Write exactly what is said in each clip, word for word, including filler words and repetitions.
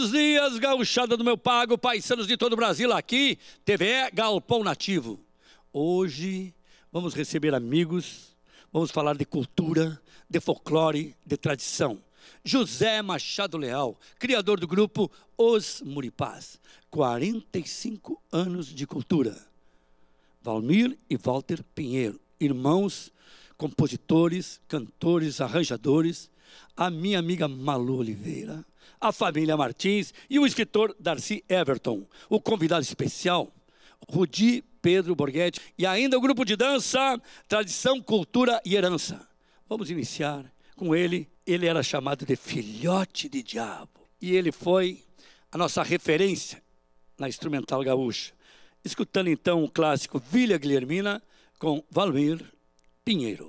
Buenos dias, gauchada do meu pago, paisanos de todo o Brasil, aqui, T V E Galpão Nativo. Hoje vamos receber amigos, vamos falar de cultura, de folclore, de tradição. José Machado Leal, criador do grupo Os Muripás, quarenta e cinco anos de cultura. Valmir e Walter Pinheiro, irmãos, compositores, cantores, arranjadores. A minha amiga Malu Oliveira, a família Martins e o escritor Darcy Everton. O convidado especial, Rudi Pedro Borghetti, e ainda o grupo de dança Tradição, Cultura e Herança. Vamos iniciar com ele. Ele era chamado de filhote de diabo e ele foi a nossa referência na instrumental gaúcha. Escutando então o clássico Vila Guilhermina com Valmir Pinheiro.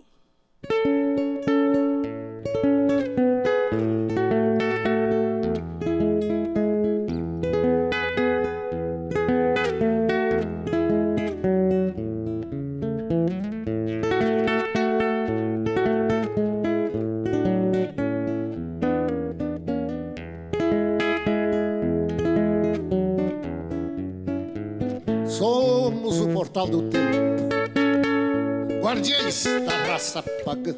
Somos o portal do tempo, guardiães da raça pagã.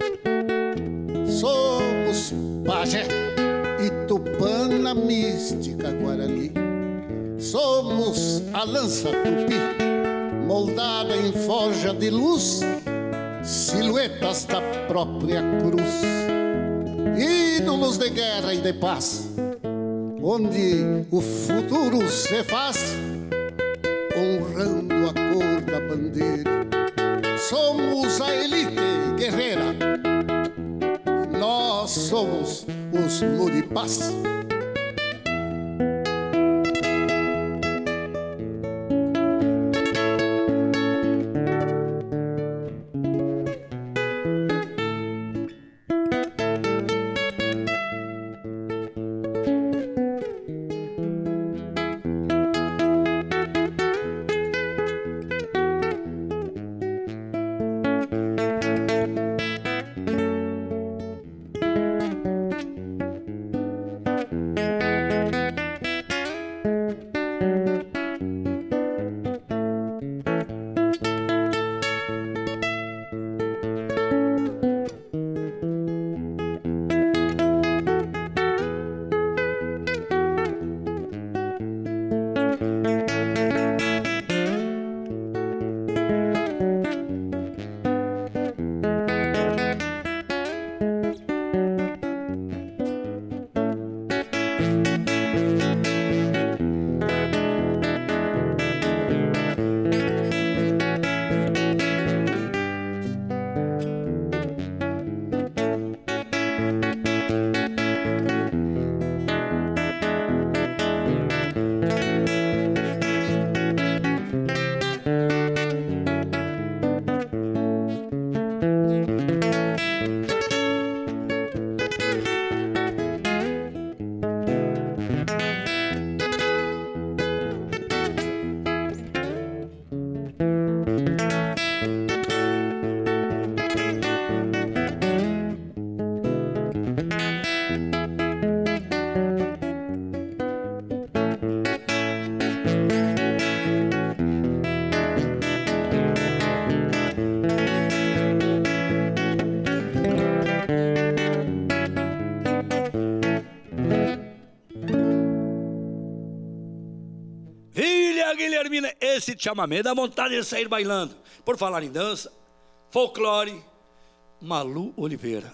Somos pajé e tupã na mística guarani. Somos a lança tupi, moldada em forja de luz, silhuetas da própria cruz. Ídolos de guerra e de paz, onde o futuro se faz honrando a cor da bandeira. Somos a elite guerreira, nós somos os Muripás. Guilhermina, esse chamamé dá vontade de sair bailando. Por falar em dança, folclore, Malu Oliveira,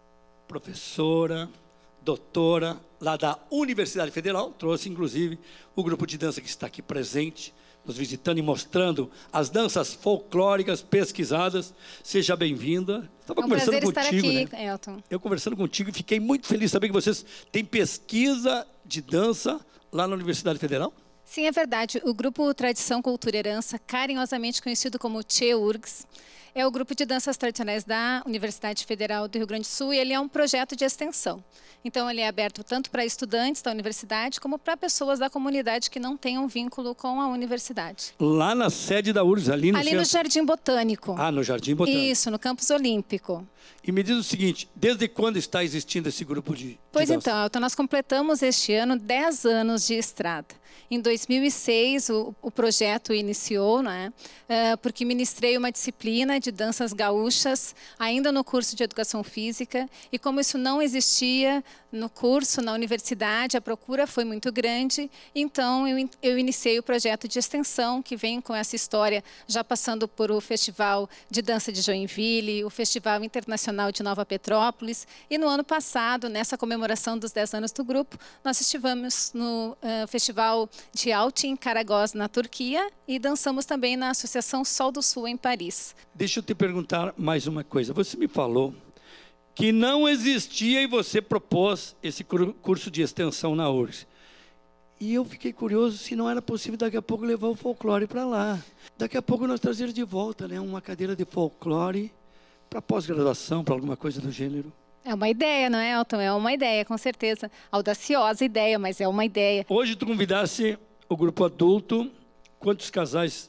professora, doutora lá da Universidade Federal, trouxe inclusive o grupo de dança que está aqui presente, nos visitando e mostrando as danças folclóricas pesquisadas. Seja bem-vinda. Estava é um conversando prazer contigo, estar aqui, né? Elton. Eu conversando contigo e fiquei muito feliz de saber que vocês têm pesquisa de dança lá na Universidade Federal. Sim, é verdade. O grupo Tradição, Cultura e Herança, carinhosamente conhecido como Tchê U R G S, É o grupo de danças tradicionais da Universidade Federal do Rio Grande do Sul e ele é um projeto de extensão. Então, ele é aberto tanto para estudantes da universidade como para pessoas da comunidade que não tenham vínculo com a universidade. Lá na sede da U R G S, ali no Ali centro... no Jardim Botânico. Ah, no Jardim Botânico. Isso, no Campus Olímpico. E me diz o seguinte, desde quando está existindo esse grupo de, de Pois dança? então, então, nós completamos este ano dez anos de estrada. Em dois mil e seis, o, o projeto iniciou, né, uh, porque ministrei uma disciplina de danças gaúchas, ainda no curso de Educação Física, e como isso não existia no curso, na universidade, a procura foi muito grande, então eu, eu iniciei o projeto de extensão, que vem com essa história, já passando por o Festival de Dança de Joinville, o Festival Internacional de Nova Petrópolis, e no ano passado, nessa comemoração dos dez anos do grupo, nós estivemos no uh, Festival de Altin Karagöz, na Turquia, e dançamos também na Associação Sol do Sul, em Paris. Deixa eu te perguntar mais uma coisa. Você me falou que não existia e você propôs esse curso de extensão na U R G S. E eu fiquei curioso se não era possível daqui a pouco levar o folclore para lá. Daqui a pouco nós trazer de volta, né, uma cadeira de folclore para pós-graduação, para alguma coisa do gênero. É uma ideia, não é, Elton? É uma ideia, com certeza. Audaciosa ideia, mas é uma ideia. Hoje tu convidasse o grupo adulto, quantos casais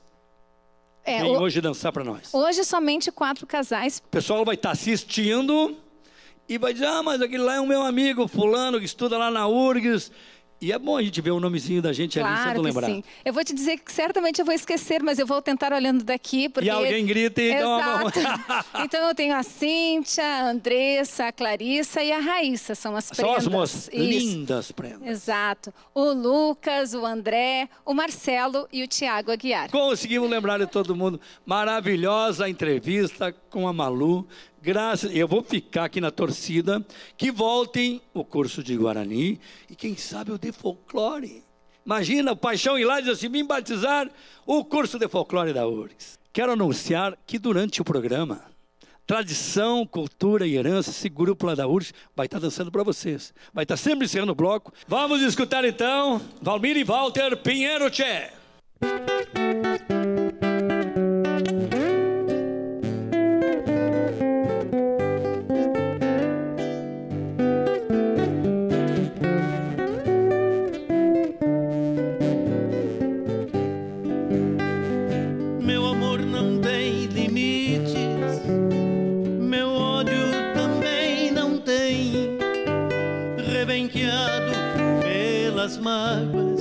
é, vêm o... hoje dançar para nós? Hoje somente quatro casais. O pessoal vai estar assistindo e vai dizer, ah, mas aquele lá é o meu amigo fulano que estuda lá na U R G S. E é bom a gente ver o nomezinho da gente claro ali, só de lembrar. Sim. Eu vou te dizer que certamente eu vou esquecer, mas eu vou tentar olhando daqui. Porque... E alguém grita e dá uma mão. Então eu tenho a Cíntia, a Andressa, a Clarissa e a Raíssa, são as São prendas. as moças, lindas prendas. Exato. O Lucas, o André, o Marcelo e o Tiago Aguiar. Conseguimos lembrar de todo mundo. Maravilhosa entrevista com a Malu. Graças, eu vou ficar aqui na torcida, que voltem o curso de Guarani e quem sabe o de folclore. Imagina o Paixão ir lá e dizer assim, vim batizar o curso de folclore da U R G S. Quero anunciar que durante o programa, Tradição, Cultura e Herança, esse grupo lá da U R G S vai estar dançando para vocês. Vai estar sempre encerrando o bloco. Vamos escutar então, Valmir e Walter Pinheiro Tchê. Mágoas,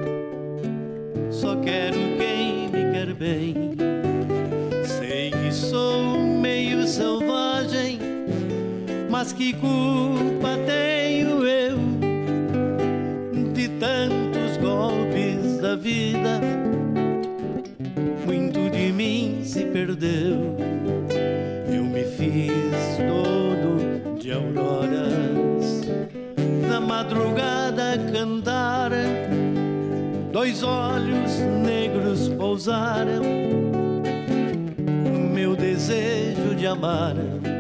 só quero quem me quer bem. Sei que sou meio selvagem, mas que culpa tenho eu de tantos golpes da vida? Muito de mim se perdeu. Eu me fiz dono de auroras, na madrugada cantaram, dois olhos negros pousaram no meu desejo de amar.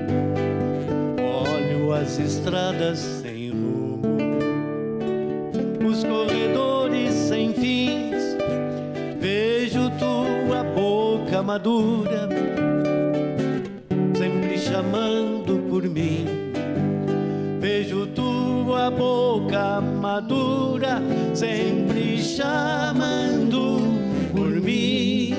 Olho as estradas sem rumo, os corredores sem fins, vejo tua boca madura sempre chamando por mim. Vejo tua boca madura sempre chamando por mim.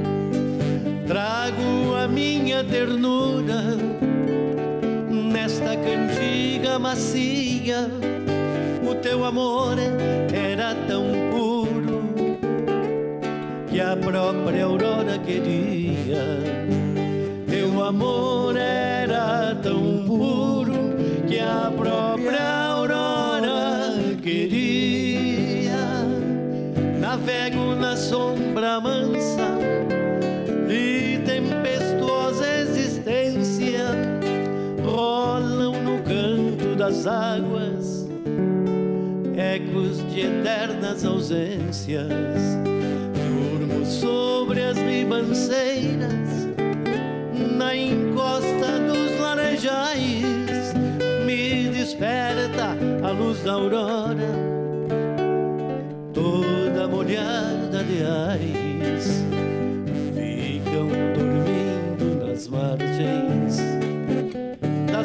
Trago a minha ternura nesta cantiga macia. O teu amor era tão puro que a própria aurora queria. Teu amor era tão puro que a própria aurora queria. Navego na sombra mansa de tempestuosa existência, rolam no canto das águas ecos de eternas ausências. Durmo sobre as ribanceiras, na encosta dos laranjais, me desperta a luz da aurora, toda molhada de ais. Ficam dormindo nas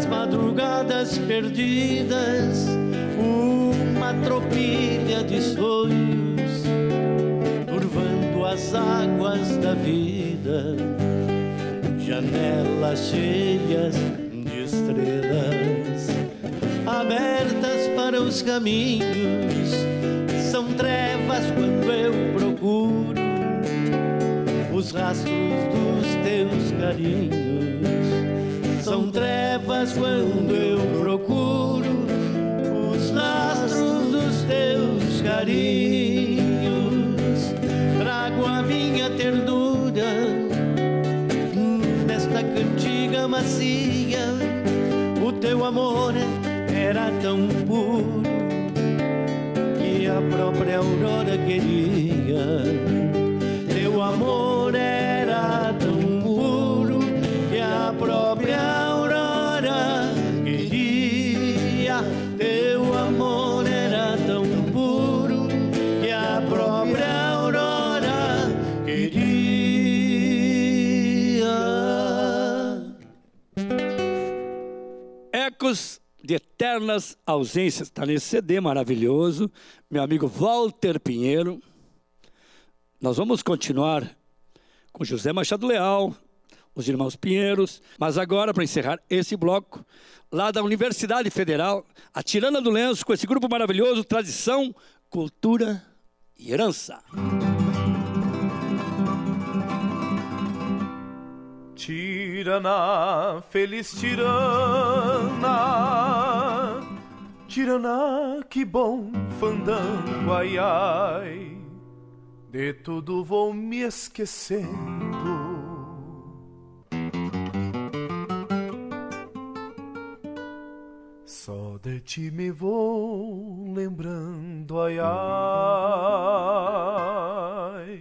madrugadas perdidas, uma tropilha de sonhos, turvando as águas da vida, janelas cheias de estrelas, abertas para os caminhos, são trevas quando eu procuro os rastros dos teus carinhos. São trevas quando eu procuro os rastros dos teus carinhos. Trago a minha ternura nesta cantiga macia. O teu amor era tão puro que a própria aurora queria. Teu amor era tão puro que a própria aurora queria. Teu amor era tão puro que a própria aurora queria. Ecos de Eternas Ausências, está nesse C D maravilhoso, meu amigo Walter Pinheiro. Nós vamos continuar com José Machado Leal, os irmãos Pinheiros, mas agora, para encerrar esse bloco, lá da Universidade Federal, a Tirana do Lenço, com esse grupo maravilhoso, Tradição, Cultura e Herança. Tirana, feliz tirana, tirana, que bom fandango, ai, ai, de tudo vou me esquecendo, só de ti me vou lembrando, ai, ai.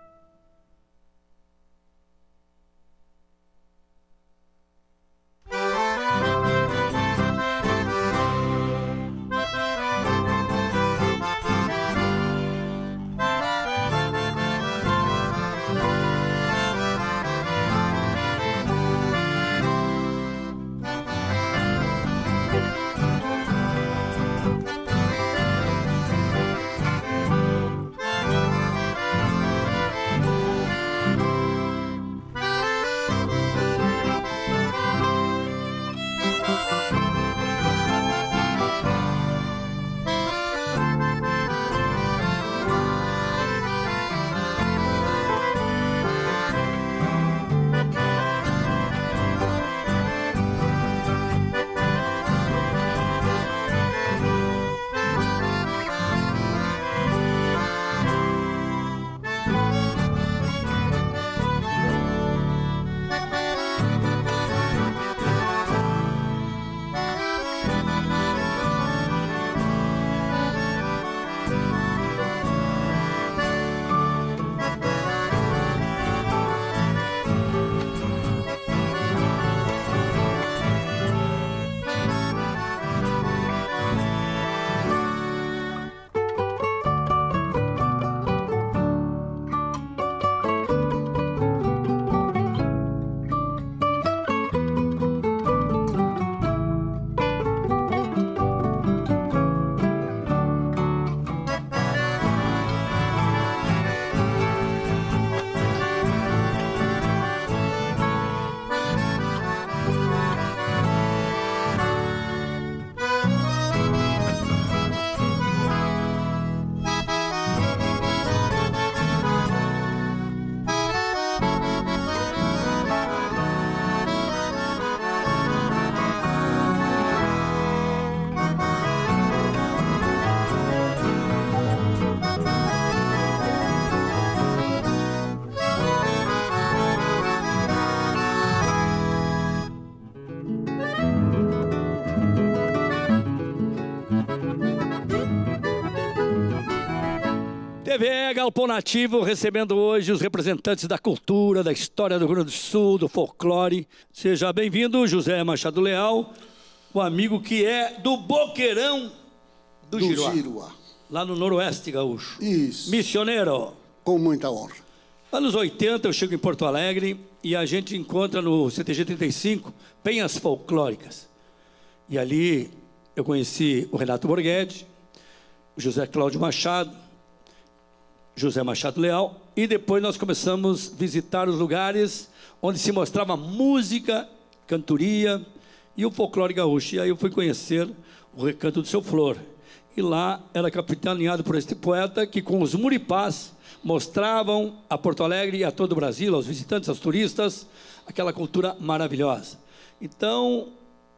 T V Galpão Nativo, recebendo hoje os representantes da cultura, da história do Rio Grande do Sul, do folclore. Seja bem-vindo, José Machado Leal, o amigo que é do Boqueirão do, do Giruá, Giruá, lá no Noroeste Gaúcho. Isso. Missioneiro. Com muita honra. Anos oitenta eu chego em Porto Alegre e a gente encontra no C T G trinta e cinco penhas folclóricas. E ali eu conheci o Renato Borghetti, o José Cláudio Machado, José Machado Leal, e depois nós começamos a visitar os lugares onde se mostrava música, cantoria e o folclore gaúcho. E aí eu fui conhecer o Recanto do Seu Flor. E lá era capitaneado por este poeta que, com os muripás, mostravam a Porto Alegre e a todo o Brasil, aos visitantes, aos turistas, aquela cultura maravilhosa. Então,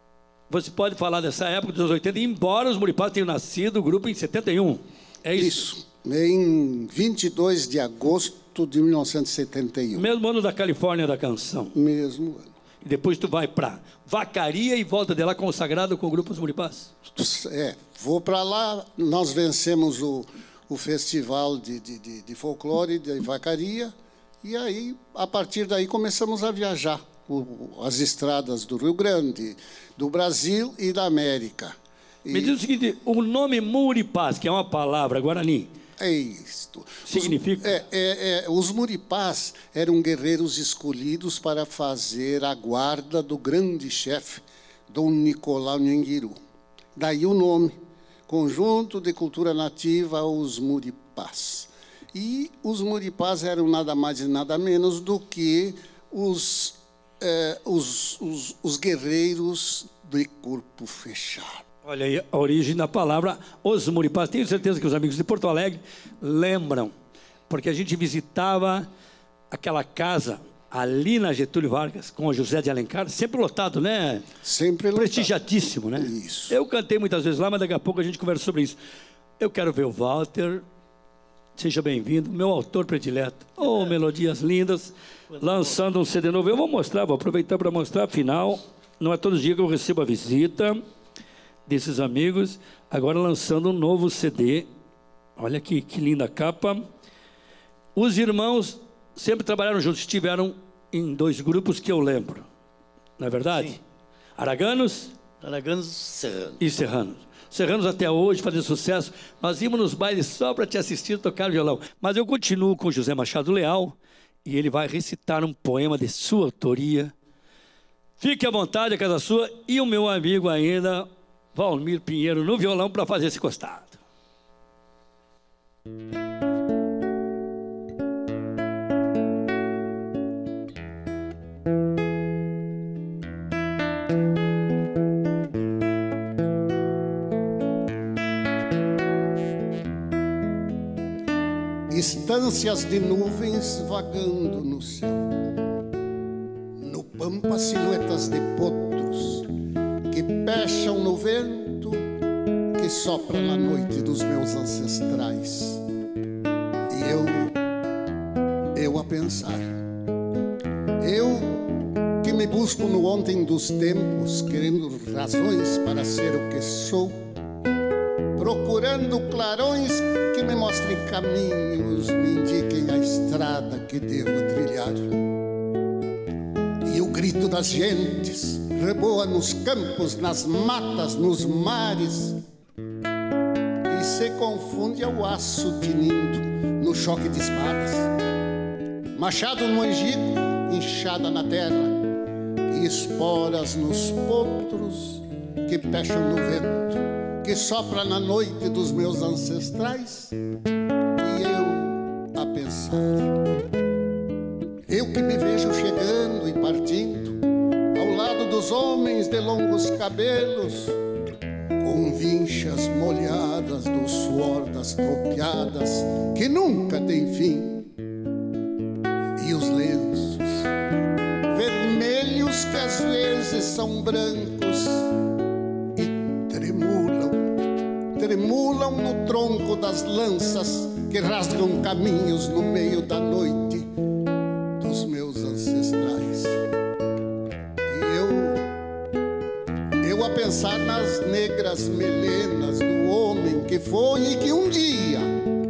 você pode falar dessa época dos anos oitenta, embora os muripás tenham nascido o grupo em setenta e um. É isso? Isso. Em vinte e dois de agosto de mil novecentos e setenta e um. Mesmo ano da Califórnia da canção. Mesmo ano. E depois tu vai para Vacaria e volta de lá consagrado com o grupo Os Muripás. É, vou para lá, nós vencemos o, o festival de, de, de, de folclore de Vacaria, e aí, a partir daí, começamos a viajar o, as estradas do Rio Grande, do Brasil e da América. E me diz o seguinte, o nome Muripás, que é uma palavra guarani, é isto. Significa? Os, é, é, é, os muripás eram guerreiros escolhidos para fazer a guarda do grande chefe, Dom Nicolau Nhanguiru. Daí o nome, Conjunto de Cultura Nativa, os Muripás. E os muripás eram nada mais e nada menos do que os, é, os, os, os guerreiros de corpo fechado. Olha aí a origem da palavra Os Muripás. Tenho certeza que os amigos de Porto Alegre lembram, porque a gente visitava aquela casa ali na Getúlio Vargas, com o José de Alencar, sempre lotado, né? Sempre lotado. Prestigiadíssimo, né? Isso. Eu cantei muitas vezes lá, mas daqui a pouco a gente conversa sobre isso. Eu quero ver o Walter, seja bem-vindo, meu autor predileto. Oh, melodias lindas, lançando um C D novo. Eu vou mostrar, vou aproveitar para mostrar, afinal, não é todo dia que eu recebo a visita desses amigos, agora lançando um novo C D. Olha aqui, que linda capa. Os irmãos sempre trabalharam juntos, estiveram em dois grupos que eu lembro, não é verdade? Sim. Araganos, Araganos Serranos. e Serranos. Serranos até hoje fazendo sucesso. Nós íamos nos bailes só para te assistir tocar violão. Mas eu continuo com José Machado Leal e ele vai recitar um poema de sua autoria. Fique à vontade, a casa sua, e o meu amigo ainda, Valmir Pinheiro, no violão para fazer esse costado. Estâncias de nuvens vagando no céu, no pampa silhuetas de potros que pecham no vento que sopra na noite dos meus ancestrais. E eu, eu a pensar, eu que me busco no ontem dos tempos, querendo razões para ser o que sou, procurando clarões que me mostrem caminhos, me indiquem a estrada que devo trilhar. E o grito das gentes reboa nos campos, nas matas, nos mares, e se confunde ao aço tinindo no choque de espadas. Machado no angico, inchada na terra, e esporas nos potros que pecham no vento, que sopra na noite dos meus ancestrais. E eu a pensar, eu que me vejo chegando e partindo ao lado dos homens de longos cabelos, com vinchas molhadas do suor das tropiadas que nunca tem fim, e os lenços vermelhos que às vezes são brancos tremulam no tronco das lanças que rasgam caminhos no meio da noite dos meus ancestrais. E eu, eu a pensar nas negras melenas do homem que foi e que um dia,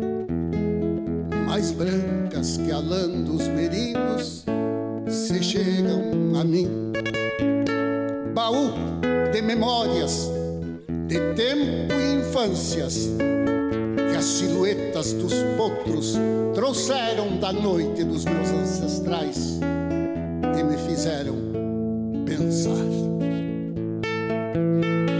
mais brancas que a lã dos merinos, se chegam a mim. Baú de memórias de tempo e infâncias que as silhuetas dos potros trouxeram da noite dos meus ancestrais e me fizeram pensar.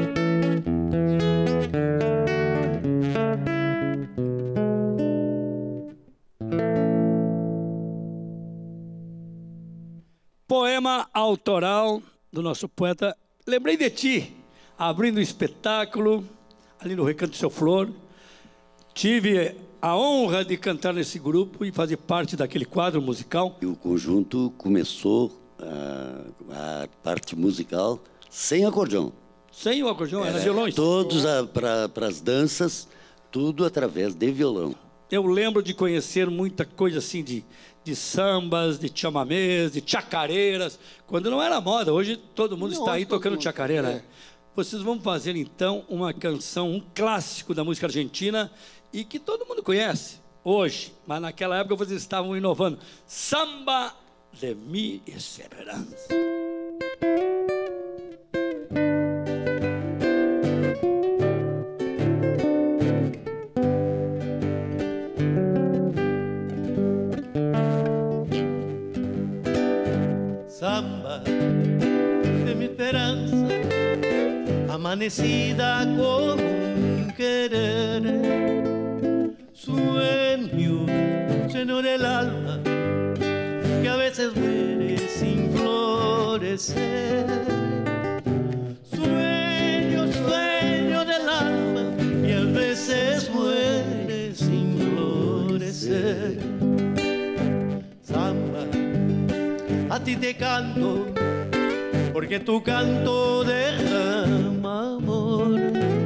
autoral do nosso poeta. Lembrei de ti, abrindo o espetáculo, ali no Recanto Seu Flor. Tive a honra de cantar nesse grupo e fazer parte daquele quadro musical. E o conjunto começou a, a parte musical sem acordeão. Sem o acordeão, era, era violões? Todos para as danças, tudo através de violão. Eu lembro de conhecer muita coisa assim de, de sambas, de chamamês, de chacareiras, quando não era moda. Hoje todo mundo não, está aí tocando chacareira. É. Vocês vão fazer então uma canção, um clássico da música argentina e que todo mundo conhece hoje, mas naquela época vocês estavam inovando. Samba de mi esperança. Samba de mi esperanza, amanecida como un querer, sueño lleno del alma que a veces muere sin florecer. Sueño, sueño del alma que a veces muere sin florecer. Samba, a ti te canto, porque tu canto derrama amor.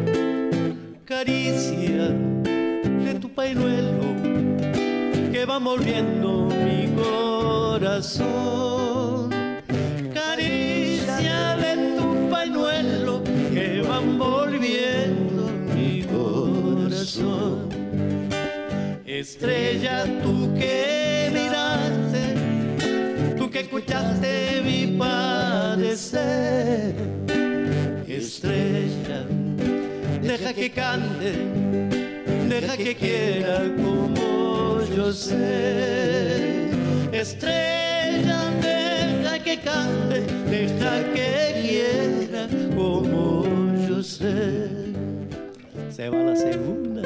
Caricia de tu pañuelo que va envolviendo mi corazón. Caricia de tu pañuelo que va envolviendo mi corazón. Estrella, tú que miraste, que escuchaste mi padecer. Estrella, deja que cante, deja que quiera como yo sé. Estrella, deja que cante, deja que quiera como yo sé. Se va la segunda.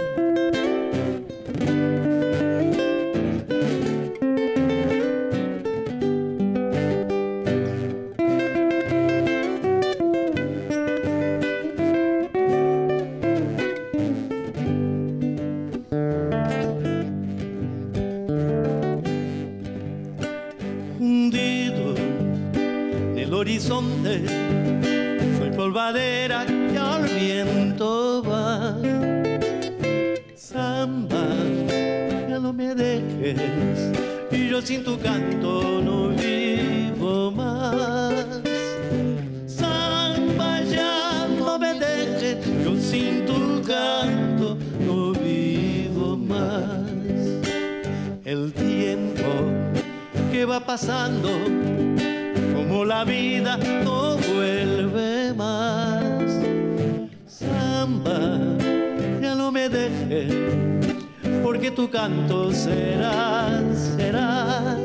Horizonte, soy polvadera que al viento va. Samba, ya no me dejes, y yo sin tu canto no vivo más. Samba, ya no me dejes, yo sin tu canto no vivo más. El tiempo que va pasando, como la vida no vuelve más. Samba, ya no me dejes, porque tu canto será, será.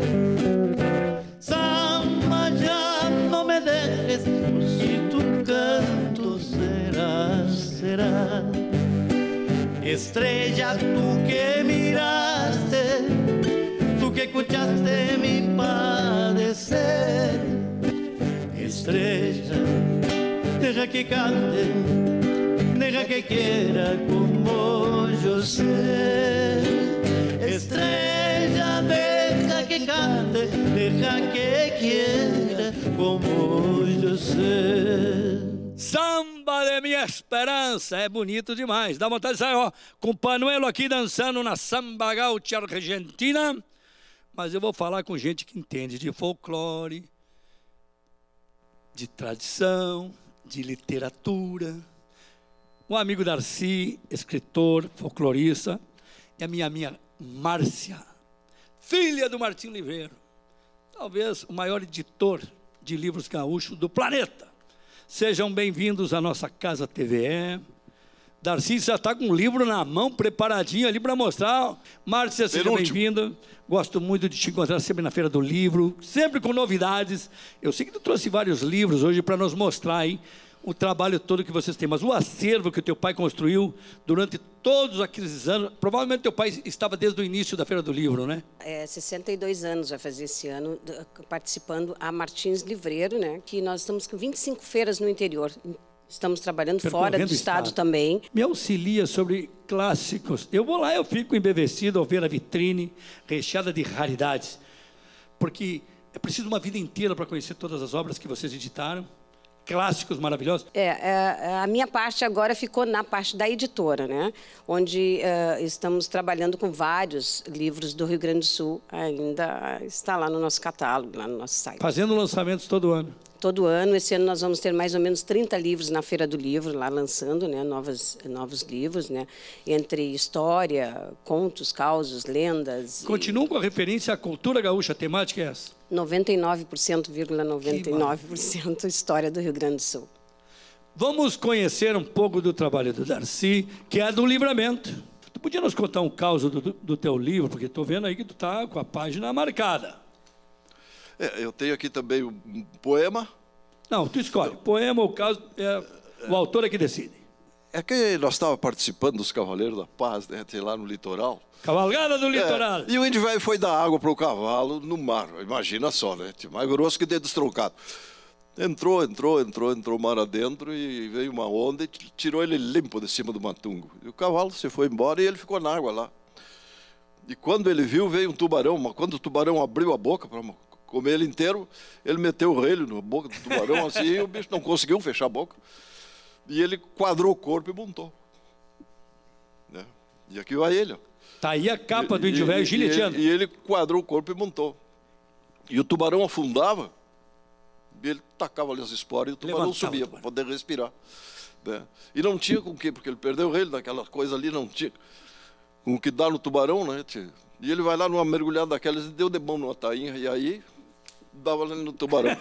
Samba, ya no me dejes, si tu canto será, será. Estrella, tú que miraste, tú que escuchaste mi padecer. Estrella, deja que cante, deja que quiera como yo sé. Estrella, deja que cante, deja que quiera como yo sé. Samba de minha esperança, é bonito demais. Dá vontade de sair, ó, com o Panuelo aqui dançando na Samba Gaúcha Argentina. Mas eu vou falar com gente que entende de folclore, de tradição, de literatura. Um amigo Darcy, escritor, folclorista, e a minha amiga Márcia, filha do Martim Liveiro, talvez o maior editor de livros gaúchos do planeta. Sejam bem-vindos à nossa Casa T V E. Darcy já está com um livro na mão, preparadinho ali para mostrar. Márcia, seja bem-vinda. Gosto muito de te encontrar sempre na Feira do Livro, sempre com novidades. Eu sei que tu trouxe vários livros hoje para nos mostrar aí o trabalho todo que vocês têm, mas o acervo que o teu pai construiu durante todos aqueles anos, provavelmente teu pai estava desde o início da Feira do Livro, né? É, sessenta e dois anos vai fazer esse ano, participando a Martins Livreiro, né? Que nós estamos com vinte e cinco feiras no interior. Estamos trabalhando fora do estado, estado também. Me auxilia sobre clássicos. Eu vou lá, eu fico embevecido ao ver a vitrine recheada de raridades, porque é preciso uma vida inteira para conhecer todas as obras que vocês editaram. Clássicos maravilhosos. É, é, a minha parte agora ficou na parte da editora, né? Onde uh, estamos trabalhando com vários livros do Rio Grande do Sul. Ainda está lá no nosso catálogo, lá no nosso site. Fazendo lançamentos todo ano. Todo ano. Esse ano nós vamos ter mais ou menos trinta livros na Feira do Livro, lá lançando, né? Novos, novos livros, né? Entre história, contos, causos, lendas. Continuam e... com a referência à cultura gaúcha. A temática é essa? noventa e nove por cento, noventa e nove por cento história do Rio Grande do Sul. Vamos conhecer um pouco do trabalho do Darcy, que é do Livramento. Tu podia nos contar um caos do, do teu livro, porque estou vendo aí que tu está com a página marcada. É, eu tenho aqui também um poema. Não, tu escolhe. Poema ou caso, é, o autor é que decide. É que nós estávamos participando dos Cavaleiros da Paz, né, lá no litoral. Cavalgada do litoral. É, e o índio velho foi dar água para o cavalo no mar. Imagina só, né? Mais grosso que dedo estroncado. Entrou, entrou, entrou, entrou mar adentro e veio uma onda e tirou ele limpo de cima do matungo. E o cavalo se foi embora e ele ficou na água lá. E quando ele viu, veio um tubarão. Mas quando o tubarão abriu a boca para comer ele inteiro, ele meteu o relho na boca do tubarão assim e o bicho não conseguiu fechar a boca. E ele quadrou o corpo e montou. Né? E aqui vai ele, ó. Tá aí a capa do índio velho gileteando. E ele quadrou o corpo e montou. E o tubarão afundava, e ele tacava ali as esporas e o tubarão Levantava subia para poder respirar. Né? E não tinha com o quê? Porque ele perdeu o relho daquela coisa ali, não tinha com o que dá no tubarão, né? E ele vai lá numa mergulhada daquelas e deu de mão numa tainha, e aí dava ali no tubarão.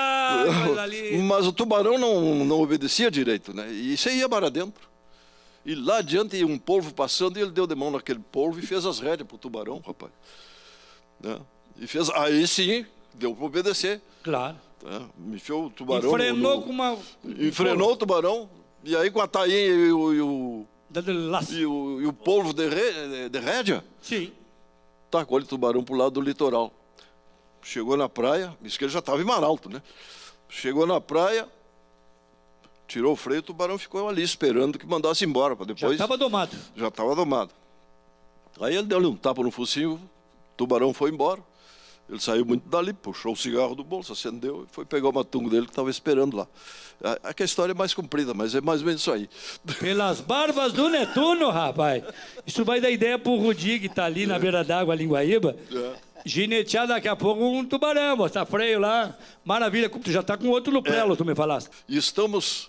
Mas o tubarão não, não obedecia direito, né? E você ia para dentro. E lá adiante ia um polvo passando e ele deu de mão naquele polvo e fez as rédeas para o tubarão, rapaz. Né? E fez, aí sim, deu para obedecer. Claro. Né? Enfiou o tubarão. Enfrenou no, com uma. Enfrenou o tubarão, e aí com a tainha e o. E o, e o, e o polvo de, re, de rédea. Sim. Tacou o tubarão para o lado do litoral. Chegou na praia, isso que ele já estava em mar alto, né? Chegou na praia. Tirou o freio, o tubarão ficou ali esperando que mandasse embora para depois. Já estava domado. Já estava domado. Aí ele deu-lhe um tapa no focinho, o tubarão foi embora. Ele saiu muito dali, puxou o cigarro do bolso, acendeu e foi pegar o matungo dele que estava esperando lá. Aqui a história é mais comprida, mas é mais ou menos isso aí. Pelas barbas do Netuno, rapaz. Isso vai dar ideia para o Rudi, que está ali na beira d'água, ali em Guaíba. É. Ginetear daqui a pouco um tubarão, botar freio lá. Maravilha, tu já está com outro no prelo, é. Tu me falaste. E estamos...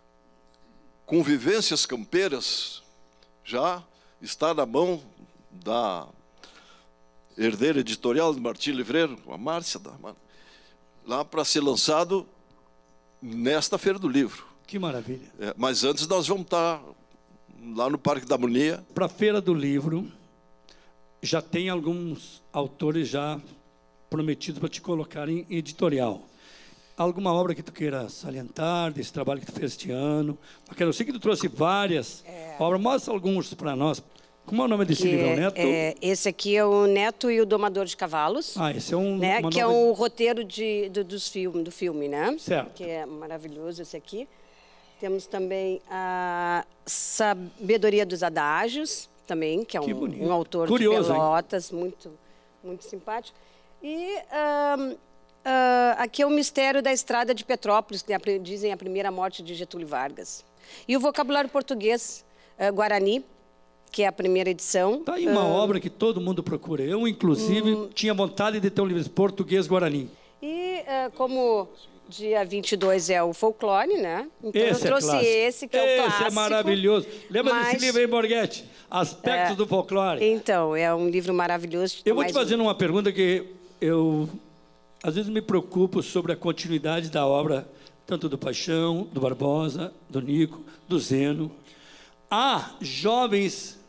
com vivências campeiras, já está na mão da herdeira editorial de Martim Livreiro, a Márcia, da, lá para ser lançado nesta Feira do Livro. Que maravilha. É, mas antes nós vamos estar lá no Parque da Harmonia. Para a Feira do Livro, já tem alguns autores já prometidos para te colocar em editorial. Alguma obra que tu queira salientar desse trabalho que tu fez este ano? Porque eu sei que tu trouxe várias é... obras. Mostra alguns para nós. Como é o nome desse que livro, Neto? É, esse aqui é o Neto e o Domador de Cavalos. Ah, esse é um... Né, que nova... é o roteiro de, do, dos filme, do filme, né? Certo. Que é maravilhoso esse aqui. Temos também a Sabedoria dos Adágios, também, que é um, um autor Curioso, de Pelotas, muito, muito simpático. E... Um, Uh, aqui é o Mistério da Estrada de Petrópolis, que é, dizem a primeira morte de Getúlio Vargas. E o Vocabulário Português, uh, Guarani, que é a primeira edição. Está aí uma uh, obra que todo mundo procura. Eu, inclusive, um, tinha vontade de ter um livro português Guarani. E uh, como dia vinte e dois é o folclore, né? Então esse eu trouxe é esse, que é o esse clássico. Esse é maravilhoso. Lembra mas, desse livro aí, Borghetti? Aspectos é, do folclore. Então, é um livro maravilhoso. Eu vou te fazer um... uma pergunta que eu... às vezes me preocupo sobre a continuidade da obra, tanto do Paixão, do Barbosa, do Nico, do Zeno. Há jovens,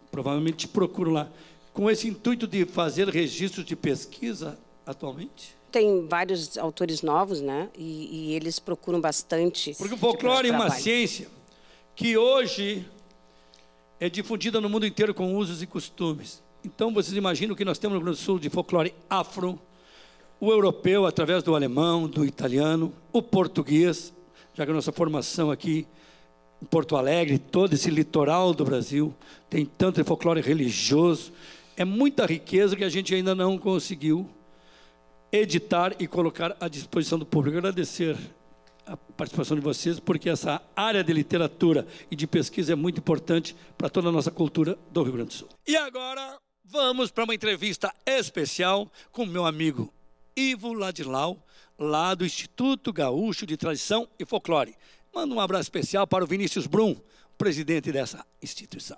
provavelmente te procuram lá, com esse intuito de fazer registros de pesquisa atualmente? tem vários autores novos, né? E, e eles procuram bastante. Porque o folclore é uma ciência que hoje é difundida no mundo inteiro com usos e costumes. Então, vocês imaginam que nós temos no Rio Grande do Sul de folclore afro, o europeu através do alemão, do italiano, o português, já que a nossa formação aqui em Porto Alegre, todo esse litoral do Brasil, tem tanto de folclore religioso, é muita riqueza que a gente ainda não conseguiu editar e colocar à disposição do público. Agradecer a participação de vocês, porque essa área de literatura e de pesquisa é muito importante para toda a nossa cultura do Rio Grande do Sul. E agora vamos para uma entrevista especial com meu amigo Ivo Ladislau, lá do Instituto Gaúcho de Tradição e Folclore. Manda um abraço especial para o Vinícius Brum, presidente dessa instituição.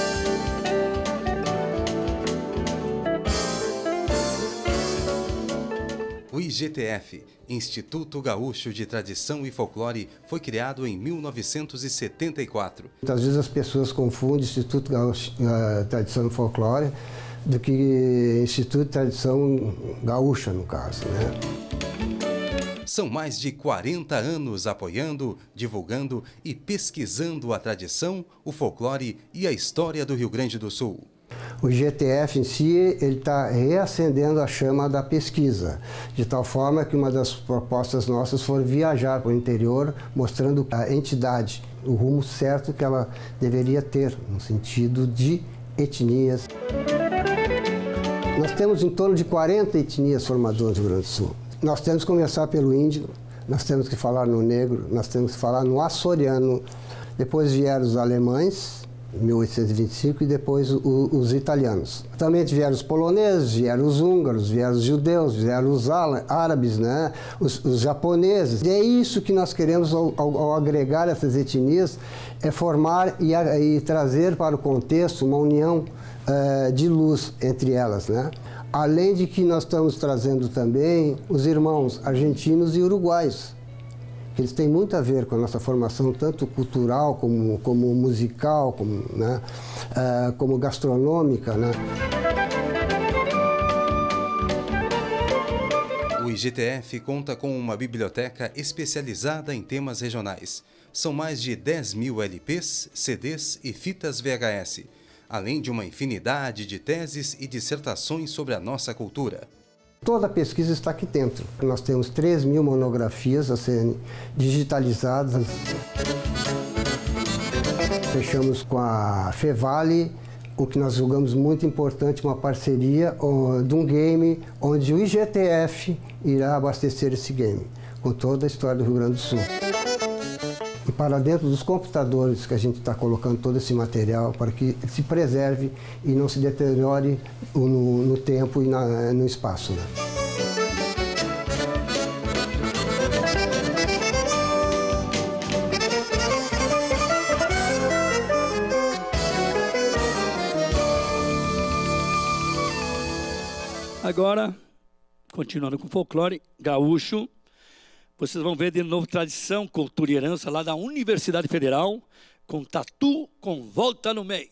O I G T F, Instituto Gaúcho de Tradição e Folclore, foi criado em mil novecentos e setenta e quatro. Muitas vezes as pessoas confundem Instituto Gaúcho de Tradição e Folclore do que Instituto de Tradição Gaúcha, no caso, né? São mais de quarenta anos apoiando, divulgando e pesquisando a tradição, o folclore e a história do Rio Grande do Sul. O I G T F em si, ele está reacendendo a chama da pesquisa, de tal forma que uma das propostas nossas foi viajar para o interior, mostrando a entidade, o rumo certo que ela deveria ter, no sentido de etnias. Nós temos em torno de quarenta etnias formadoras do Rio Grande do Sul. Nós temos que começar pelo índio, nós temos que falar no negro, nós temos que falar no açoriano. Depois vieram os alemães, em mil oitocentos e vinte e cinco, e depois o, os italianos. Também vieram os poloneses, vieram os húngaros, vieram os judeus, vieram os árabes, né? os, os japoneses. E é isso que nós queremos, ao, ao, ao agregar essas etnias, é formar e, e trazer para o contexto uma união uh, de luz entre elas, né? Além de que nós estamos trazendo também os irmãos argentinos e uruguaios, que eles têm muito a ver com a nossa formação, tanto cultural, como, como musical, como, né, uh, como gastronômica, né? O I G T F conta com uma biblioteca especializada em temas regionais. São mais de dez mil L Ps, C Ds e fitas V H S, além de uma infinidade de teses e dissertações sobre a nossa cultura. Toda a pesquisa está aqui dentro. Nós temos três mil monografias a serem digitalizadas. Fechamos com a Fevale, o que nós julgamos muito importante, uma parceria de um game onde o I G T F irá abastecer esse game, com toda a história do Rio Grande do Sul. E para dentro dos computadores que a gente está colocando todo esse material para que se preserve e não se deteriore no, no tempo e na, no espaço, né? Agora, continuando com o folclore gaúcho, vocês vão ver de novo tradição, cultura e herança lá da Universidade Federal, com Tatu com Volta no Meio.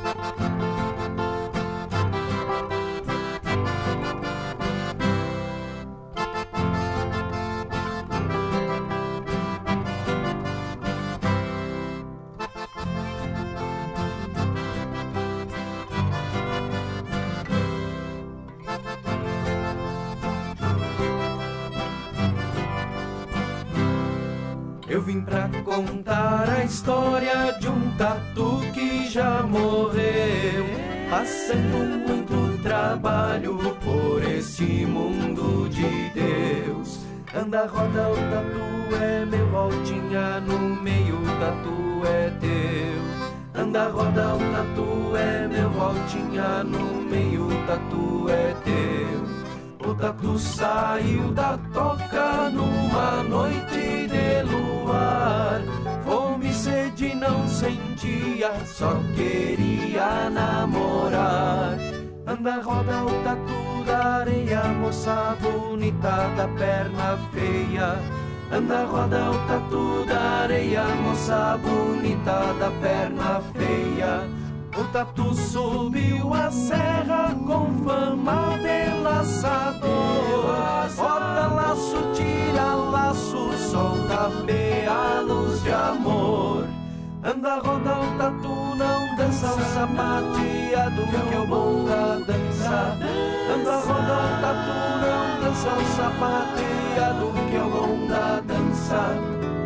Eu vim pra contar a história de um tatu que já morreu, passando muito trabalho por este mundo de Deus. Anda, roda, o tatu é meu, voltinha no meio, o tatu é teu. Anda, roda, o tatu é meu, voltinha no meio, o tatu é teu. O tatu saiu da toca numa noite de luar. Fome e sede não sentia, só queria namorar. Anda, roda o tatu da areia, moça bonita da perna feia. Anda, roda o tatu da areia, moça bonita da perna feia. O tatu subiu a serra com fama de laçador. Bota laço, tira laço, solta pealos de amor. Anda, roda o tatu, não dança o sapateado, que é o bom da dança. Anda, roda o tatu, não dança o sapateado, que é o bom da dança.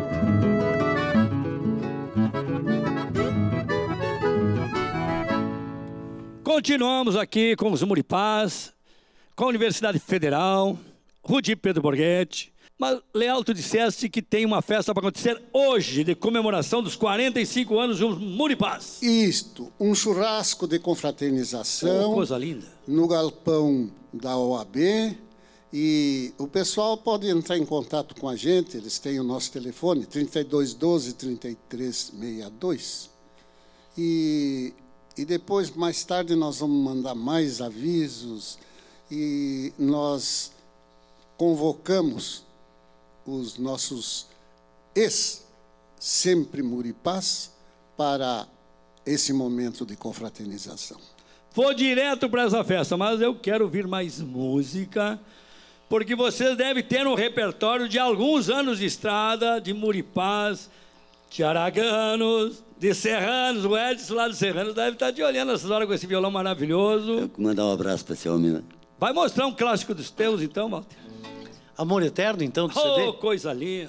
Continuamos aqui com os Muripás, com a Universidade Federal, Rudi Pedro Borghetti. Mas, Leal, tu disseste que tem uma festa para acontecer hoje, de comemoração dos quarenta e cinco anos dos Muripás. Isto, um churrasco de confraternização. Oh, coisa linda. No galpão da O A B. E o pessoal pode entrar em contato com a gente, eles têm o nosso telefone, trinta e dois, doze, trinta e três, sessenta e dois. E... E depois, mais tarde, nós vamos mandar mais avisos e nós convocamos os nossos ex-sempre Muripás para esse momento de confraternização. Vou direto para essa festa, mas eu quero ouvir mais música, porque vocês devem ter um repertório de alguns anos de estrada, de Muripás, de araganos, de serranos. O Edson lá de Serranos deve estar te olhando essas horas com esse violão maravilhoso. Eu vou mandar um abraço para esse homem, né? Vai mostrar um clássico dos teus, então, Walter? Amor Eterno, então, do oh, C D? Oh, coisa linda.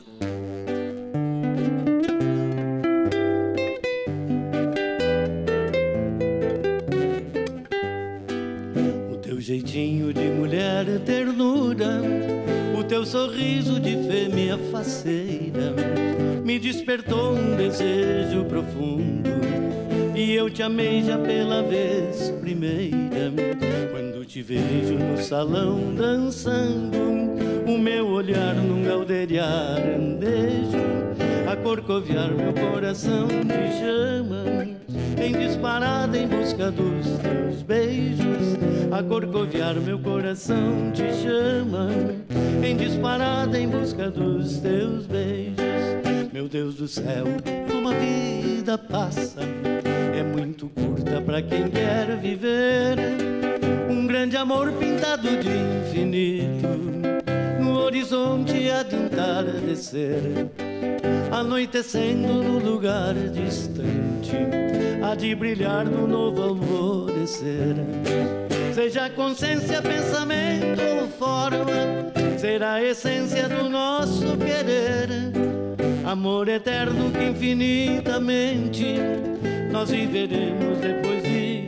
O teu jeitinho de mulher é ternura, o teu sorriso de fêmea faceira me despertou um desejo profundo e eu te amei já pela vez primeira. Quando te vejo no salão dançando, o meu olhar num galdeiriar andejo, a corcoviar meu coração te chama, em disparada em busca dos teus beijos. A corcoviar meu coração te chama, em disparada em busca dos teus beijos. Meu Deus do céu, como a vida passa, é muito curta pra quem quer viver um grande amor pintado de infinito, no horizonte a de entardecer, anoitecendo no lugar distante, há de brilhar no novo alvorecer. Seja consciência, pensamento ou forma, será a essência do nosso querer. Amor eterno que infinitamente nós viveremos depois de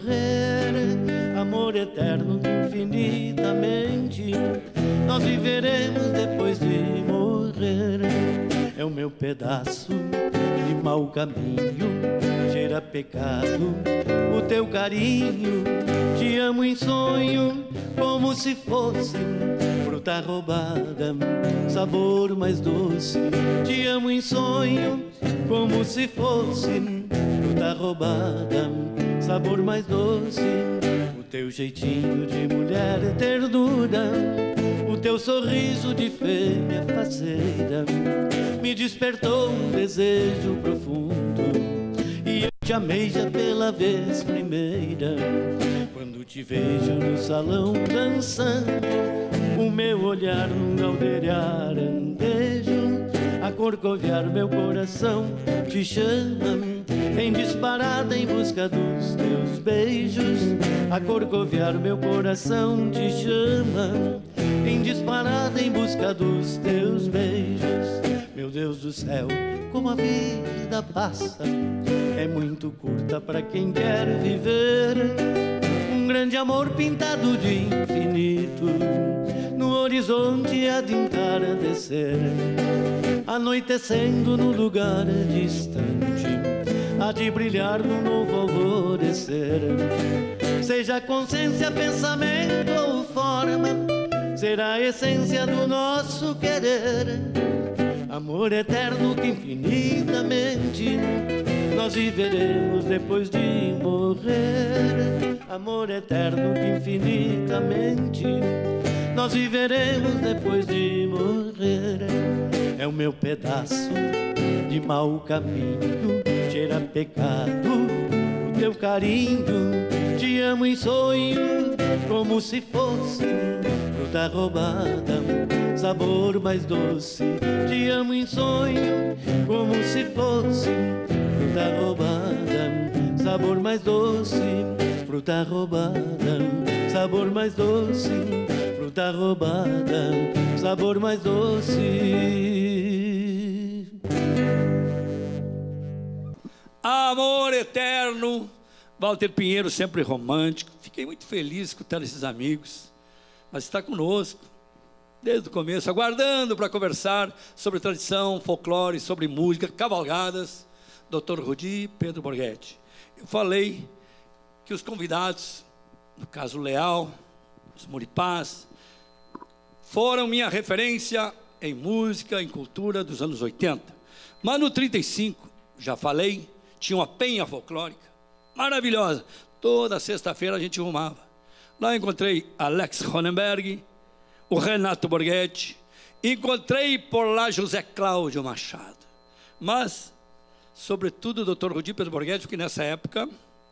morrer. Amor eterno que infinitamente nós viveremos depois de morrer. É o meu pedaço de mau caminho, cheira pecado o teu carinho. Te amo em sonho como se fosse fruta roubada, sabor mais doce. Te amo em sonho como se fosse fruta roubada, sabor mais doce. O teu jeitinho de mulher é ternura, o teu sorriso de fêmea faceira me despertou um desejo profundo e eu te amei já pela vez primeira. Quando te vejo no salão dançando, o meu olhar num galdeiriar andejo, a corcoviar meu coração te chama, em disparada em busca dos teus beijos. A corcoviar meu coração te chama, em disparada em busca dos teus beijos. Meu Deus do céu, como a vida passa, é muito curta pra quem quer viver um grande amor pintado de infinito, no horizonte a de entardecer, anoitecendo no lugar distante, há de brilhar no novo alvorecer. Seja consciência, pensamento ou forma, será a essência do nosso querer. Amor eterno que infinitamente nós viveremos depois de morrer. Amor eterno que infinitamente nós viveremos depois de morrer. É o meu pedaço de mau caminho, cheira pecado o teu carinho, te amo em sonho, como se fosse fruta roubada, sabor mais doce. Te amo em sonho, como se fosse fruta roubada, sabor mais doce. Fruta roubada, sabor mais doce. Fruta roubada, sabor mais doce. Amor eterno, Walter Pinheiro, sempre romântico. Fiquei muito feliz escutando esses amigos, mas está conosco desde o começo, aguardando para conversar sobre tradição, folclore, sobre música, cavalgadas, doutor Rudi Pedro Borghetti. Eu falei que os convidados, no caso Leal, os Muripás, foram minha referência em música, em cultura dos anos oitenta. Mas no trinta e cinco, já falei, tinha uma penha folclórica maravilhosa. Toda sexta-feira a gente rumava. Lá encontrei Alex Ronenberg, o Renato Borghetti, encontrei por lá José Cláudio Machado. Mas, sobretudo, o doutor Rudi Pedro Borghetti, que nessa época,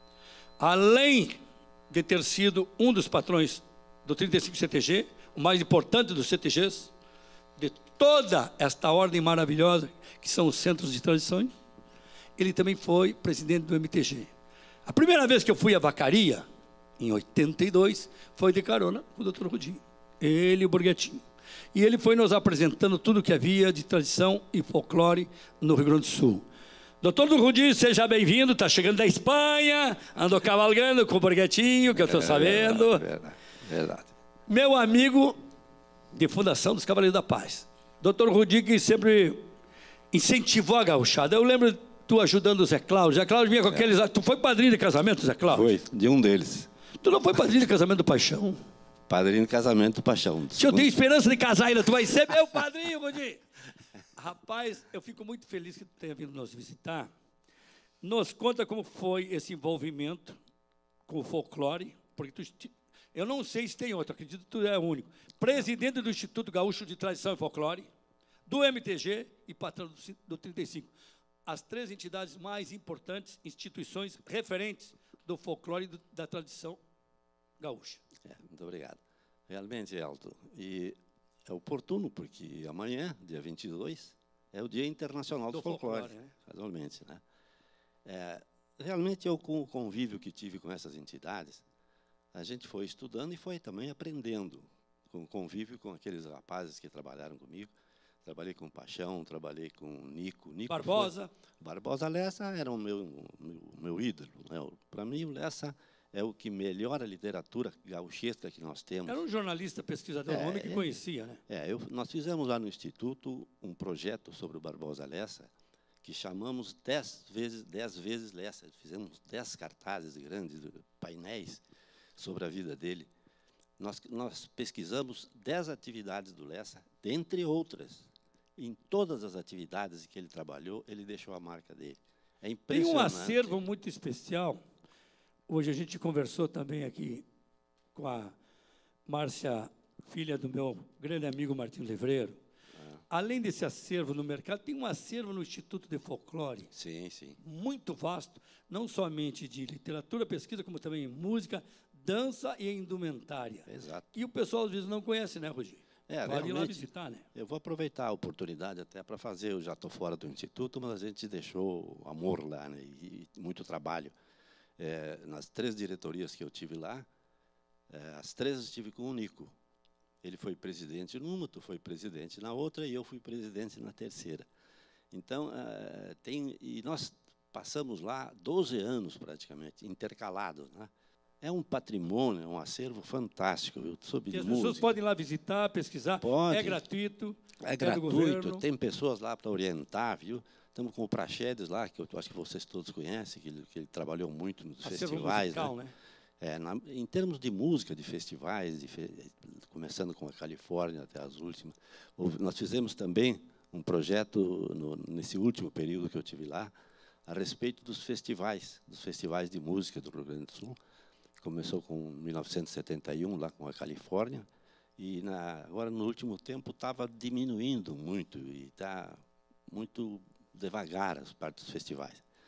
além de ter sido um dos patrões do trinta e cinco C T G, o mais importante dos C T Gs, de toda esta ordem maravilhosa, que são os centros de tradições, ele também foi presidente do M T G. A primeira vez que eu fui a Vacaria, em oitenta e dois, foi de carona com o doutor Rudi, ele e o Borghetinho. E ele foi nos apresentando tudo que havia de tradição e folclore no Rio Grande do Sul. Doutor Rudi, seja bem-vindo, está chegando da Espanha, andou cavalgando com o Borghetinho, que eu estou sabendo. Verdade, verdade. Meu amigo de Fundação dos Cavaleiros da Paz. doutor Rudi, que sempre incentivou a gauchada. Eu lembro tu ajudando o Zé Cláudio. Zé Cláudio vinha com é. aqueles... Tu foi padrinho de casamento, Zé Cláudio? Foi, de um deles. Tu não foi padrinho de casamento do Paixão? Padrinho de casamento do Paixão. Se eu tenho esperança de casar ainda, tu vai ser meu padrinho, Rudi. Rapaz, eu fico muito feliz que tu tenha vindo nos visitar. Nos conta como foi esse envolvimento com o folclore, porque tu... Eu não sei se tem outro, acredito que tu é o único. Presidente do Instituto Gaúcho de Tradição e Folclore, do M T G e patrão do trinta e cinco. As três entidades mais importantes, instituições referentes do folclore e do, da tradição gaúcha. É, muito obrigado. Realmente, Elton, e é oportuno, porque amanhã, dia vinte e dois, é o Dia Internacional do, do Folclore, folclore né? casualmente. Né? É, realmente, eu, com o convívio que tive com essas entidades, a gente foi estudando e foi também aprendendo com o convívio com aqueles rapazes que trabalharam comigo. Trabalhei com o Paixão, trabalhei com o Nico. Nico Barbosa. Foi, Barbosa Lessa era o meu, meu, meu ídolo. Né? Para mim, o Lessa é o que melhora a literatura gauchesca que nós temos. Era um jornalista, pesquisador, é, um homem que é, conhecia, né? É, eu, nós fizemos lá no Instituto um projeto sobre o Barbosa Lessa, que chamamos dez vezes, dez vezes Lessa. Fizemos dez cartazes grandes, painéis, sobre a vida dele. Nós, nós pesquisamos dez atividades do Lessa, dentre outras. Em todas as atividades que ele trabalhou, ele deixou a marca dele. É impressionante. Tem um acervo muito especial. Hoje a gente conversou também aqui com a Márcia, filha do meu grande amigo Martim Livreiro. É. Além desse acervo no mercado, tem um acervo no Instituto de Folclore. Sim, sim. Muito vasto, não somente de literatura, pesquisa, como também em música, dança e indumentária. Exato. E o pessoal às vezes não conhece, né, Rudi? É, pode ir lá visitar, né? Eu vou aproveitar a oportunidade até para fazer, eu já estou fora do Instituto, mas a gente deixou amor lá, né, e muito trabalho. É, nas três diretorias que eu tive lá, é, as três estive com o Nico. Ele foi presidente numa, tu foi presidente na outra, e eu fui presidente na terceira. Então, é, tem, e nós passamos lá doze anos, praticamente, intercalados, né? É um patrimônio, é um acervo fantástico. Eu soube e as música. pessoas podem ir lá visitar, pesquisar. Pode. É gratuito. É, é gratuito. Tem pessoas lá para orientar, viu? Estamos com o Praxedes lá, que eu acho que vocês todos conhecem, que ele, que ele trabalhou muito nos acervo festivais. Musical, né? Né? É, na, em termos de música, de festivais, de fe, começando com a Califórnia até as últimas, nós fizemos também um projeto no, nesse último período que eu tive lá, a respeito dos festivais, dos festivais de música do Rio Grande do Sul. Começou com mil novecentos e setenta e um, lá com a Califórnia, e na, agora, no último tempo, estava diminuindo muito, e está muito devagar as partes dos festivais.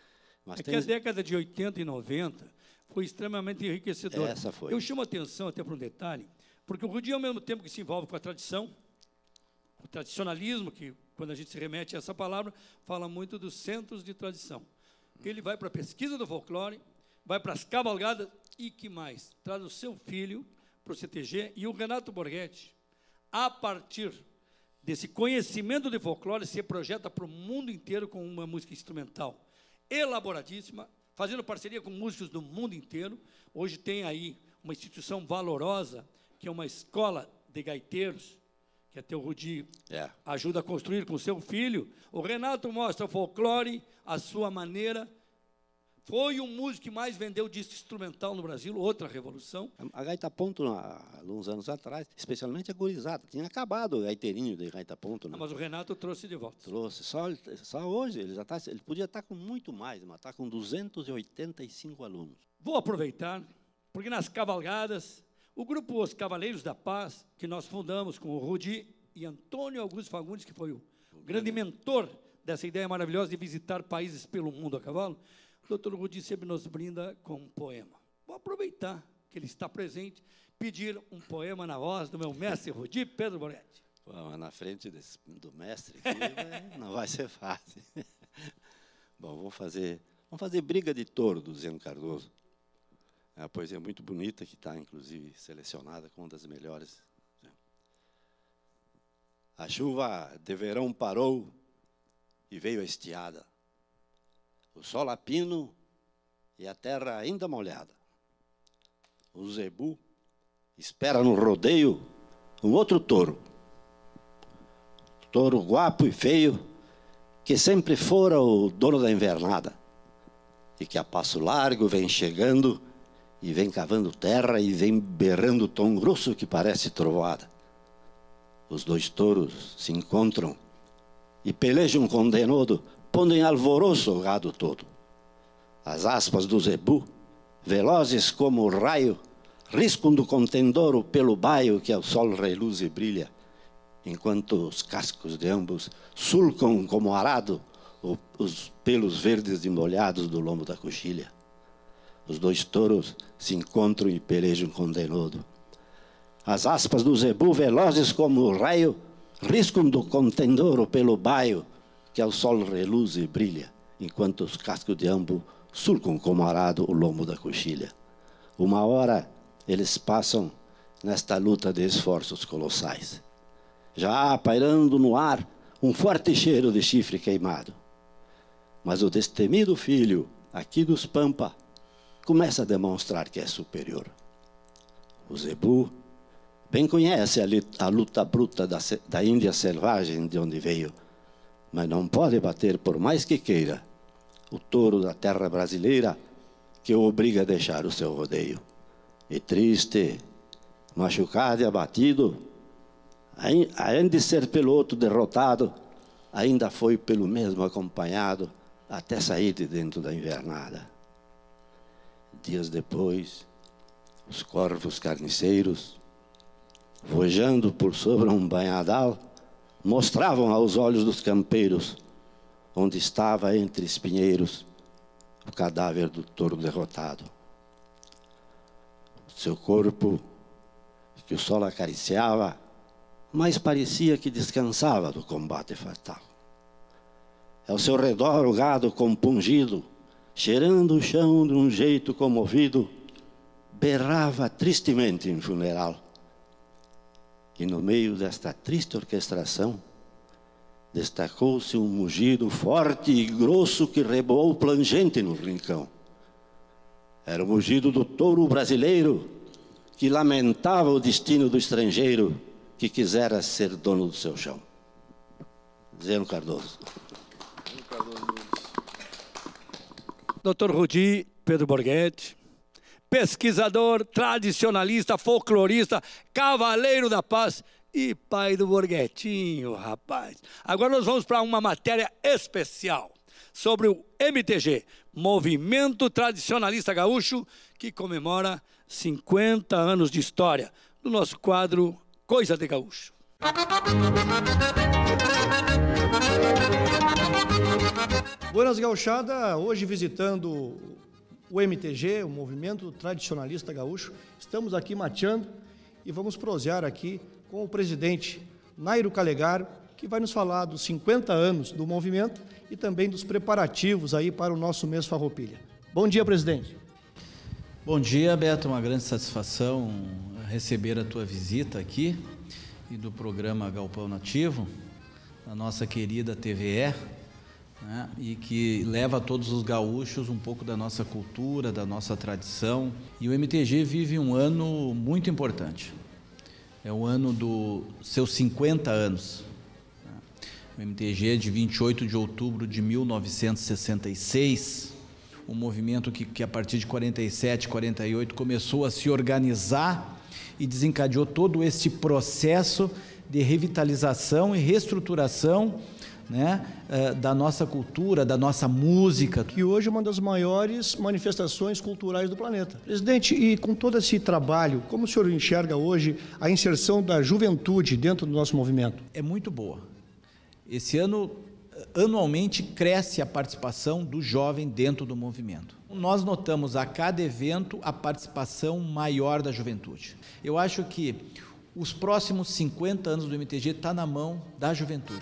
Mas é tem... que a década de oitenta e noventa foi extremamente enriquecedora. Essa foi. Eu chamo a atenção até para um detalhe, porque o Rudi, ao mesmo tempo que se envolve com a tradição, o tradicionalismo, que quando a gente se remete a essa palavra, fala muito dos centros de tradição. Ele vai para a pesquisa do folclore, vai para as cavalgadas e que mais? Traz o seu filho para o C T G e o Renato Borghetti, a partir desse conhecimento de folclore, se projeta para o mundo inteiro com uma música instrumental elaboradíssima, fazendo parceria com músicos do mundo inteiro. Hoje tem aí uma instituição valorosa, que é uma escola de gaiteiros, que até o Rudi é. ajuda a construir com seu filho. O Renato mostra o folclore, a sua maneira. Foi o músico que mais vendeu disco instrumental no Brasil, outra revolução. A Gaita Ponto, há uns anos atrás, especialmente a gurizada, tinha acabado o gaiteirinho de Gaita Ponto. Né? Ah, mas o Renato trouxe de volta. Trouxe, só, só hoje, ele, já tá, ele podia estar com muito mais, mas está com duzentos e oitenta e cinco alunos. Vou aproveitar, porque nas cavalgadas, o grupo Os Cavaleiros da Paz, que nós fundamos com o Rudi e Antônio Augusto Fagundes, que foi o, o grande mentor dessa ideia maravilhosa de visitar países pelo mundo a cavalo, o doutor Rudi sempre nos brinda com um poema. Vou aproveitar que ele está presente, pedir um poema na voz do meu mestre Rudi Pedro Borghetti. Bom, na frente desse, do mestre aqui, não vai ser fácil. Bom, vamos fazer, vamos fazer Briga de Touro, do Zeno Cardoso. É uma poesia muito bonita, que está, inclusive, selecionada como uma das melhores. A chuva de verão parou e veio a estiada. O sol a pino e a terra ainda molhada. O zebu espera no rodeio um outro touro. Touro guapo e feio, que sempre fora o dono da invernada. E que a passo largo vem chegando e vem cavando terra e vem berrando tom grosso que parece trovoada. Os dois touros se encontram e pelejam com denodo, pondo em alvoroço o gado todo. As aspas do zebu, velozes como o raio, riscam do contendouro pelo baio que ao sol reluz e brilha, enquanto os cascos de ambos sulcam como arado os pelos verdes e molhados do lombo da coxilha. Os dois touros se encontram e pelejam com denodo. As aspas do zebu, velozes como o raio, riscam do contendouro pelo baio que ao sol reluz e brilha, enquanto os cascos de ambos sulcam como arado o lombo da coxilha. Uma hora eles passam nesta luta de esforços colossais. Já há, pairando no ar, um forte cheiro de chifre queimado. Mas o destemido filho, aqui dos Pampa, começa a demonstrar que é superior. O zebu bem conhece a luta bruta da, da Índia selvagem de onde veio, mas não pode bater, por mais que queira, o touro da terra brasileira que o obriga a deixar o seu rodeio. E triste, machucado e abatido, além de ser pelo outro derrotado, ainda foi pelo mesmo acompanhado até sair de dentro da invernada. Dias depois, os corvos carniceiros, vojando por sobre um banhadal, mostravam aos olhos dos campeiros, onde estava entre espinheiros, o cadáver do touro derrotado. Seu corpo, que o sol acariciava, mais parecia que descansava do combate fatal. Ao seu redor o gado compungido, cheirando o chão de um jeito comovido, berrava tristemente em funeral. E no meio desta triste orquestração, destacou-se um mugido forte e grosso que reboou plangente no rincão. Era o mugido do touro brasileiro, que lamentava o destino do estrangeiro que quisera ser dono do seu chão. Zeno Cardoso. doutor Rudi Pedro Borghetti, pesquisador, tradicionalista, folclorista, cavaleiro da paz e pai do Borghetinho, rapaz. Agora nós vamos para uma matéria especial sobre o M T G, Movimento Tradicionalista Gaúcho, que comemora cinquenta anos de história, no nosso quadro Coisa de Gaúcho. Buenas Gauchada, hoje visitando o M T G, o Movimento Tradicionalista Gaúcho. Estamos aqui mateando e vamos prosear aqui com o presidente Nairo Calegaro, que vai nos falar dos cinquenta anos do movimento e também dos preparativos aí para o nosso mês Farroupilha. Bom dia, presidente. Bom dia, Beto. Uma grande satisfação receber a tua visita aqui e do programa Galpão Nativo, da nossa querida T V E, né, e que leva a todos os gaúchos um pouco da nossa cultura, da nossa tradição. E o M T G vive um ano muito importante. É o ano dos seus cinquenta anos. O M T G é de vinte e oito de outubro de mil novecentos e sessenta e seis, um movimento que, que a partir de quarenta e sete, quarenta e oito começou a se organizar e desencadeou todo esse processo de revitalização e reestruturação, né, da nossa cultura, da nossa música. Que hoje é uma das maiores manifestações culturais do planeta. Presidente, e com todo esse trabalho, como o senhor enxerga hoje a inserção da juventude dentro do nosso movimento? É muito boa. Esse ano, anualmente, cresce a participação do jovem dentro do movimento. Nós notamos a cada evento a participação maior da juventude. Eu acho que os próximos cinquenta anos do M T G está na mão da juventude.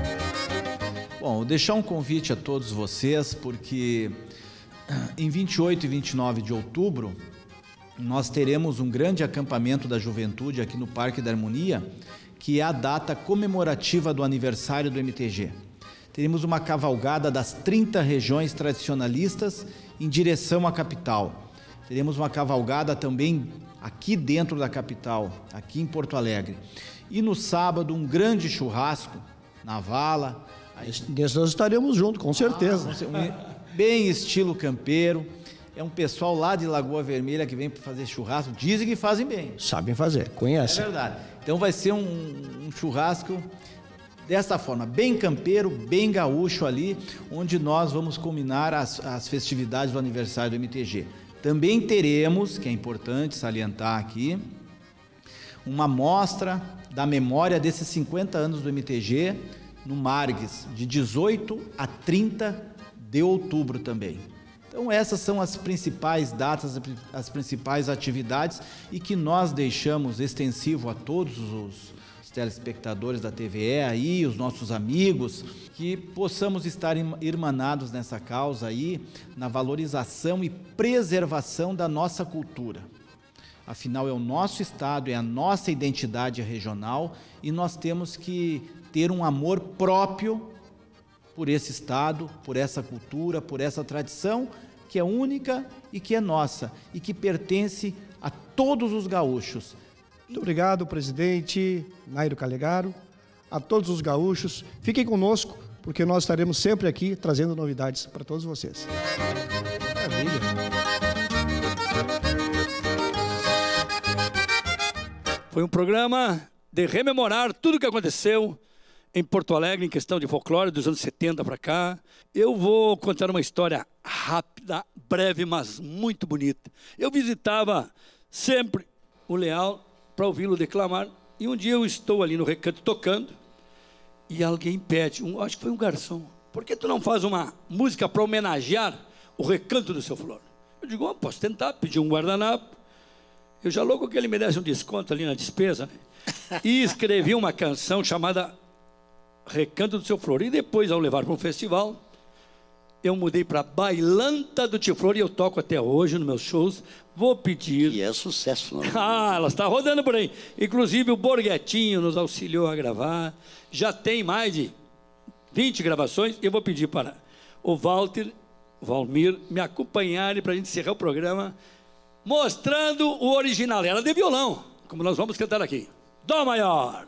Bom, vou deixar um convite a todos vocês, porque em vinte e oito e vinte e nove de outubro, nós teremos um grande acampamento da juventude aqui no Parque da Harmonia, que é a data comemorativa do aniversário do M T G. Teremos uma cavalgada das trinta regiões tradicionalistas em direção à capital. Teremos uma cavalgada também aqui dentro da capital, aqui em Porto Alegre. E no sábado, um grande churrasco na vala. Nesse nós estaremos juntos, com certeza. Ah, bem estilo campeiro. É um pessoal lá de Lagoa Vermelha que vem para fazer churrasco. Dizem que fazem bem. Sabem fazer, conhecem. É verdade. Então vai ser um, um churrasco dessa forma, bem campeiro, bem gaúcho ali, onde nós vamos culminar as, as festividades do aniversário do M T G. Também teremos, que é importante salientar aqui, uma mostra da memória desses cinquenta anos do M T G no Margues, de dezoito a trinta de outubro também. Então essas são as principais datas, as principais atividades e que nós deixamos extensivo a todos os telespectadores da T V E aí, os nossos amigos, que possamos estar irmanados nessa causa aí, na valorização e preservação da nossa cultura. Afinal, é o nosso estado, é a nossa identidade regional e nós temos que ter um amor próprio por esse estado, por essa cultura, por essa tradição que é única e que é nossa e que pertence a todos os gaúchos. Muito obrigado, presidente Nairo Calegaro, a todos os gaúchos. Fiquem conosco, porque nós estaremos sempre aqui trazendo novidades para todos vocês. Maravilha. Foi um programa de rememorar tudo o que aconteceu em Porto Alegre, em questão de folclore, dos anos setenta para cá. Eu vou contar uma história rápida, breve, mas muito bonita. Eu visitava sempre o Leal para ouvi-lo declamar, e um dia eu estou ali no recanto tocando, e alguém pede, um, acho que foi um garçom, por que tu não faz uma música para homenagear o recanto do seu Flor? Eu digo, oh, posso tentar, pedir um guardanapo, eu já louco que ele me desse um desconto ali na despesa, né? E escrevi uma canção chamada Recanto do Seu Flor, e depois, ao levar para um festival, eu mudei para Bailanta do Tio Flor e eu toco até hoje nos meus shows. Vou pedir... E é sucesso, não? Ah, ela está rodando por aí. Inclusive o Borghetinho nos auxiliou a gravar. Já tem mais de vinte gravações. Eu vou pedir para o Walter, Valmir, me acompanharem para a gente encerrar o programa mostrando o original. Ela de violão, como nós vamos cantar aqui. Dó maior.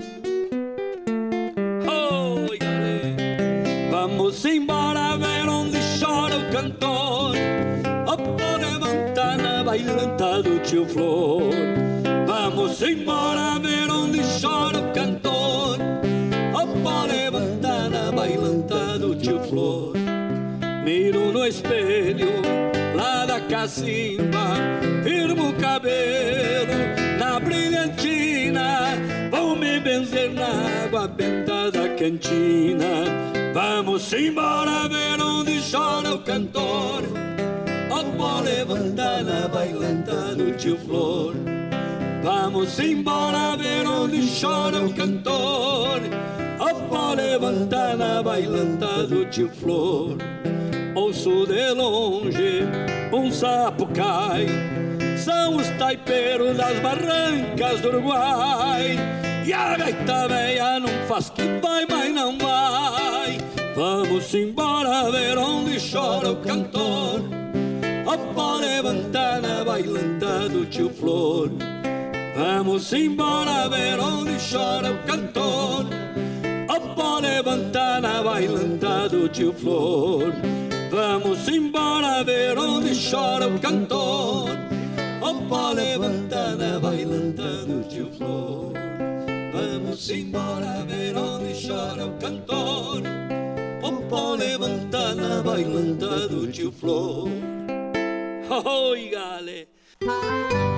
Oi, galera. Vamos embora ver onde chora o cantor. A pôr a ventana bailanta do Tio Flor. Vamos embora ver onde chora o cantor. A pôr a ventana bailanta do Tio Flor. Miro no espelho lá da cacimba, firmo o cabelo na brilhantina, vou me benzer na água benta da cantina. Vamos embora ver onde chora o cantor. O pó levanta na bailanta do tio Flor. Vamos embora ver onde chora o cantor. O pó levanta na bailanta do tio Flor. Ouço de longe um sapo cai. São os taipeiros das barrancas do Uruguai. E a gaita véia não faz que vai, mas não vai. Vamos embora ver onde chora o cantor. O pó levanta na bailanta do tio Flor. Vamos embora ver onde chora o cantor. O pó levanta na bailanta do tio Flor. Vamos embora ver onde chora o cantor. O pó levanta na bailanta do tio Flor. Vamos embora ver onde chora o cantor. O pó levanta na bailanta do tio Flor. Oi, galera.